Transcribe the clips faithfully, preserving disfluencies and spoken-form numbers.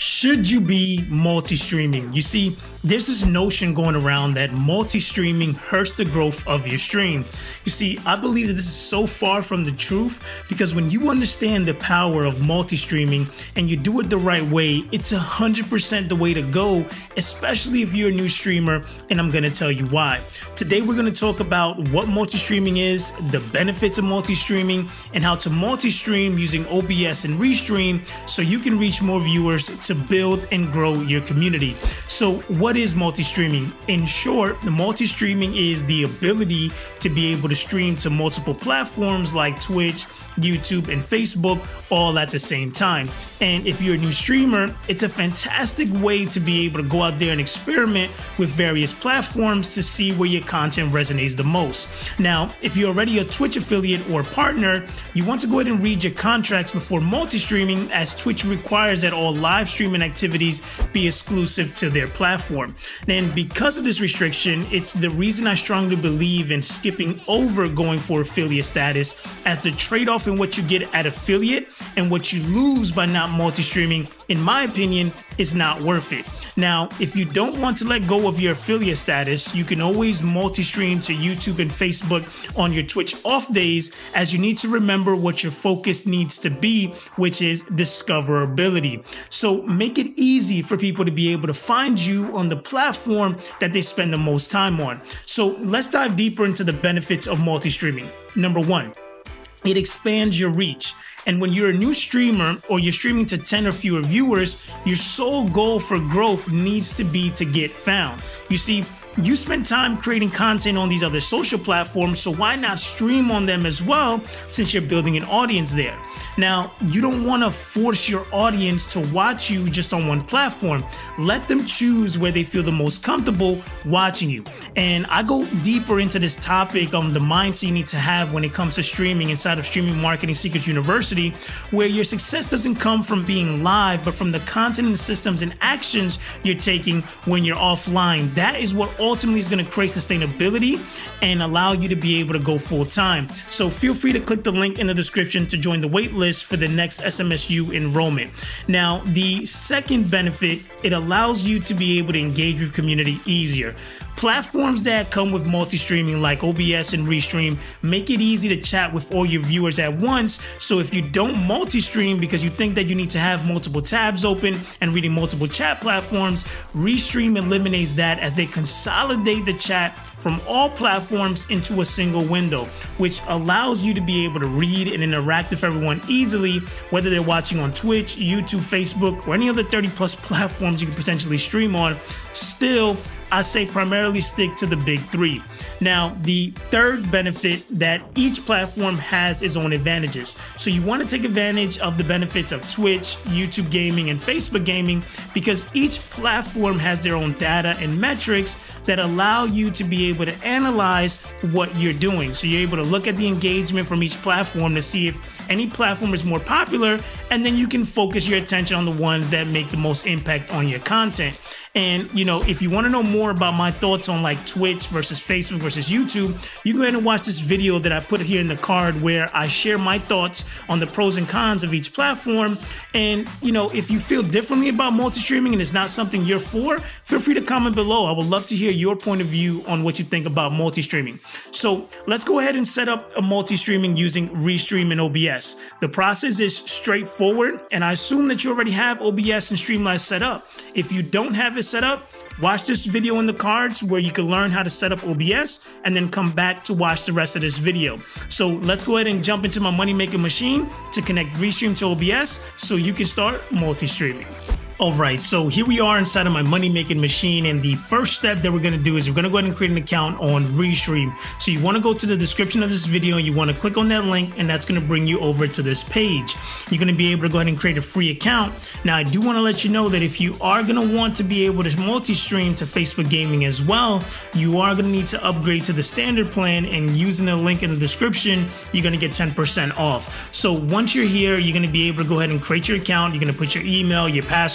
Should you be multi-streaming? You see, there's this notion going around that multi-streaming hurts the growth of your stream. You see, I believe that this is so far from the truth because when you understand the power of multi-streaming and you do it the right way, it's one hundred percent the way to go, especially if you're a new streamer, and I'm going to tell you why. Today, we're going to talk about what multi-streaming is, the benefits of multi-streaming, and how to multi-stream using O B S and Restream so you can reach more viewers to build and grow your community. So what is multi-streaming? In short, the multi-streaming is the ability to be able to stream to multiple platforms like Twitch, YouTube, and Facebook all at the same time. And if you're a new streamer, it's a fantastic way to be able to go out there and experiment with various platforms to see where your content resonates the most. Now, if you're already a Twitch affiliate or partner, you want to go ahead and read your contracts before multi-streaming, as Twitch requires that all live streaming activities be exclusive to their platform. And because of this restriction, it's the reason I strongly believe in skipping over going for affiliate status, as the trade-off in what you get at affiliate and what you lose by not multi-streaming, in my opinion, is not worth it. Now, if you don't want to let go of your affiliate status, you can always multi-stream to YouTube and Facebook on your Twitch off days, as you need to remember what your focus needs to be, which is discoverability. So make it easy for people to be able to find you on the platform that they spend the most time on. So let's dive deeper into the benefits of multi-streaming. Number one, it expands your reach. And when you're a new streamer or you're streaming to ten or fewer viewers, your sole goal for growth needs to be to get found. You see, you spend time creating content on these other social platforms, so why not stream on them as well, since you're building an audience there? Now, you don't want to force your audience to watch you just on one platform. Let them choose where they feel the most comfortable watching you. And I go deeper into this topic on the mindset you need to have when it comes to streaming inside of Streaming Marketing Secrets University, where your success doesn't come from being live, but from the content and systems and actions you're taking when you're offline. That is what ultimately is going to create sustainability and allow you to be able to go full time. So feel free to click the link in the description to join the wait list for the next S M S U enrollment. Now, the second benefit, it allows you to be able to engage with community easier. Platforms that come with multi-streaming like O B S and Restream make it easy to chat with all your viewers at once. So if you don't multi-stream because you think that you need to have multiple tabs open and reading multiple chat platforms, Restream eliminates that as they consolidate the chat from all platforms into a single window, which allows you to be able to read and interact with everyone easily, whether they're watching on Twitch, YouTube, Facebook, or any other thirty plus platforms you can potentially stream on. Still, I say primarily stick to the big three. Now, the third benefit, that each platform has its own advantages. So you want to take advantage of the benefits of Twitch, YouTube gaming, and Facebook gaming, because each platform has their own data and metrics that allow you to be able to analyze what you're doing. So you're able to look at the engagement from each platform to see if any platform is more popular, and then you can focus your attention on the ones that make the most impact on your content. And, you know, if you want to know more about my thoughts on like Twitch versus Facebook versus YouTube, you can go ahead and watch this video that I put here in the card where I share my thoughts on the pros and cons of each platform. And, you know, if you feel differently about multi-streaming and it's not something you're for, feel free to comment below. I would love to hear your point of view on what you think about multi-streaming. So let's go ahead and set up a multi-streaming using Restream and O B S. The process is straightforward, and I assume that you already have O B S and Streamline set up. If you don't have it set up, watch this video in the cards where you can learn how to set up O B S and then come back to watch the rest of this video. So let's go ahead and jump into my money-making machine to connect Restream to O B S so you can start multi-streaming. Alright, so here we are inside of my money-making machine, and the first step that we're going to do is we're going to go ahead and create an account on Restream. So you want to go to the description of this video, you want to click on that link, and that's going to bring you over to this page. You're going to be able to go ahead and create a free account. Now, I do want to let you know that if you are going to want to be able to multi-stream to Facebook gaming as well, you are going to need to upgrade to the standard plan, and using the link in the description, you're going to get ten percent off. So once you're here, you're going to be able to go ahead and create your account. You're going to put your email, your password,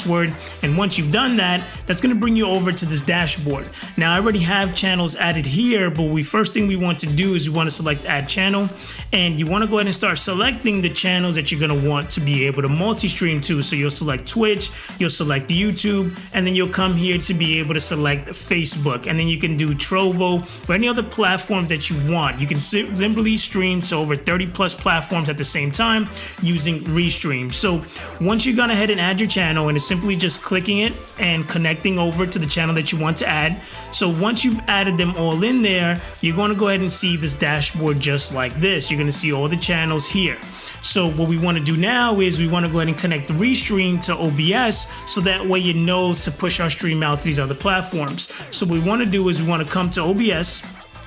password. And once you've done that, that's going to bring you over to this dashboard. Now, I already have channels added here, but we first thing we want to do is we want to select add channel, and you want to go ahead and start selecting the channels that you're going to want to be able to multi-stream to. So you'll select Twitch, you'll select YouTube, and then you'll come here to be able to select Facebook, and then you can do Trovo or any other platforms that you want. You can simply stream to over thirty plus platforms at the same time using Restream. So once you've gone ahead and add your channel, and it's simply just clicking it and connecting over to the channel that you want to add. So once you've added them all in there, you're going to go ahead and see this dashboard just like this. You're going to see all the channels here. So what we want to do now is we want to go ahead and connect the Restream to O B S, so that way it knows to push our stream out to these other platforms. So what we want to do is we want to come to O B S,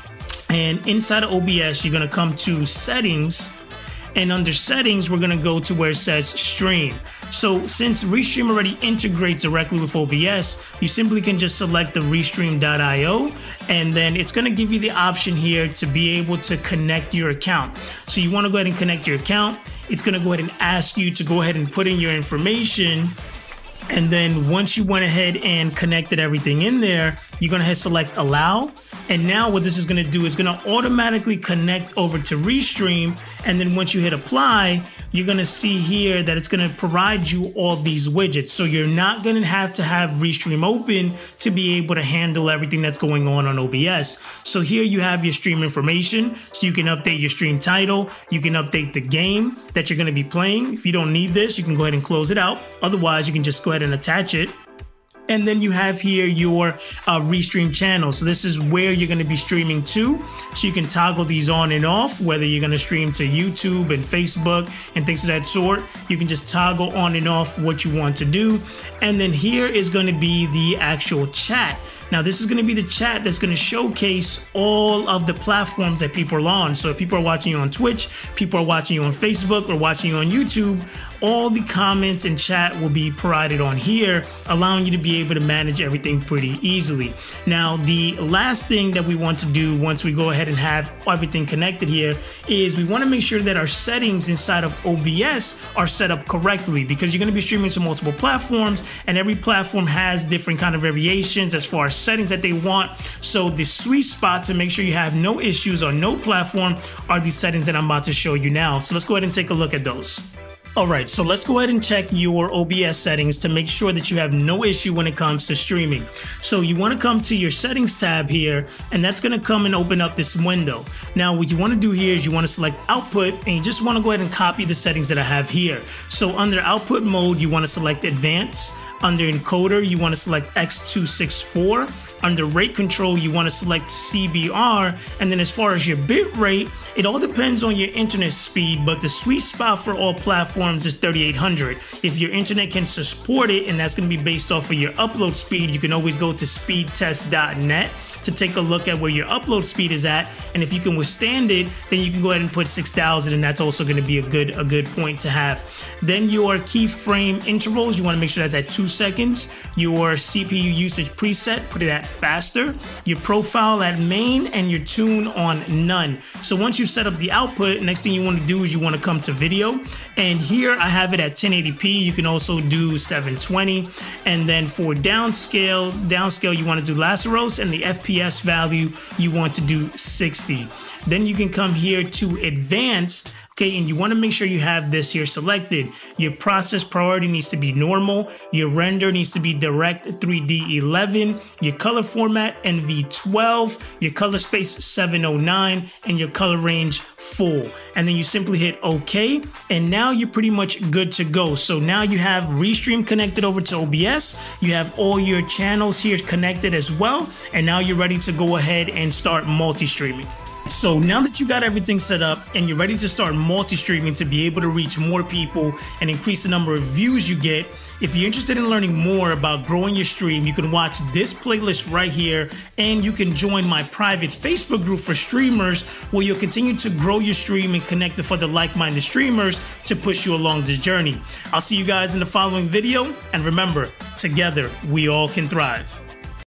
and inside of O B S you're going to come to settings, and under settings we're going to go to where it says stream. So since Restream already integrates directly with O B S, you simply can just select the restream dot i o, and then it's going to give you the option here to be able to connect your account. So you want to go ahead and connect your account. It's going to go ahead and ask you to go ahead and put in your information. And then once you went ahead and connected everything in there, you're going to hit select allow. And now what this is going to do is going to automatically connect over to Restream. And then once you hit apply, you're going to see here that it's going to provide you all these widgets. So you're not going to have to have Restream open to be able to handle everything that's going on on O B S. So here you have your stream information. So you can update your stream title. You can update the game that you're going to be playing. If you don't need this, you can go ahead and close it out. Otherwise, you can just go ahead and attach it. And then you have here your uh, Restream channel. So this is where you're going to be streaming to. So you can toggle these on and off, whether you're going to stream to YouTube and Facebook and things of that sort. You can just toggle on and off what you want to do. And then here is going to be the actual chat. Now, this is going to be the chat that's going to showcase all of the platforms that people are on. So if people are watching you on Twitch, people are watching you on Facebook, or watching you on YouTube, all the comments and chat will be provided on here, allowing you to be able to manage everything pretty easily. Now, the last thing that we want to do once we go ahead and have everything connected here is we want to make sure that our settings inside of O B S are set up correctly, because you're going to be streaming to multiple platforms, and every platform has different kind of variations as far as settings that they want. So the sweet spot to make sure you have no issues on no platform are these settings that I'm about to show you now. So let's go ahead and take a look at those. All right, so let's go ahead and check your O B S settings to make sure that you have no issue when it comes to streaming. So you want to come to your settings tab here, and that's going to come and open up this window. Now, what you want to do here is you want to select output, and you just want to go ahead and copy the settings that I have here. So under output mode, you want to select advanced. Under encoder, you want to select X two sixty-four. Under rate control, you want to select C B R. And then as far as your bit rate, it all depends on your internet speed, but the sweet spot for all platforms is thirty-eight hundred. If your internet can support it, and that's going to be based off of your upload speed, you can always go to speed test dot net to take a look at where your upload speed is at. And if you can withstand it, then you can go ahead and put six thousand, and that's also going to be a good a good point to have. Then your keyframe intervals, you want to make sure that's at two seconds. Your C P U usage preset, put it at faster. Your profile at main, and your tune on none. So once you've set up the output, next thing you want to do is you want to come to video. And here I have it at ten eighty p. You can also do seven twenty. And then for downscale, downscale you want to do Lazaros, and the F P S value you want to do sixty. Then you can come here to advanced. Okay, and you want to make sure you have this here selected. Your process priority needs to be normal. Your render needs to be direct three D eleven. Your color format N V twelve. Your color space seven oh nine, and your color range full. And then you simply hit OK, and now you're pretty much good to go. So now you have Restream connected over to O B S. You have all your channels here connected as well, and now you're ready to go ahead and start multi-streaming. So now that you got everything set up and you're ready to start multi-streaming to be able to reach more people and increase the number of views you get, if you're interested in learning more about growing your stream, you can watch this playlist right here, and you can join my private Facebook group for streamers, where you'll continue to grow your stream and connect with other like-minded streamers to push you along this journey. I'll see you guys in the following video, and remember, together we all can thrive.